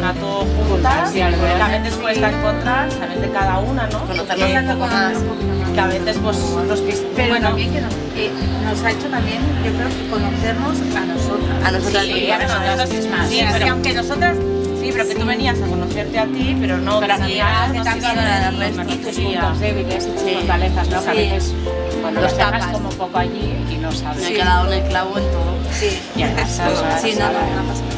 patronato juntas, que a veces cuesta encontrar, saber de cada una, ¿no? Conocernos un poco más. Que a veces pues los que... Pero bueno, también que nos ha hecho también, yo creo, conocernos a nosotras. A nosotras sí, mismas. a nosotras mismas. Sí, pero aunque nosotras... Sí, pero que tú venías a conocerte a ti, pero no venías que también y tus puntos débiles y tus fortalezas, ¿no? Que a veces, bueno, los dejas como un poco allí y no sabes. Me he quedado en el clavo en todo. Sí. Y además, Sí, no pasa.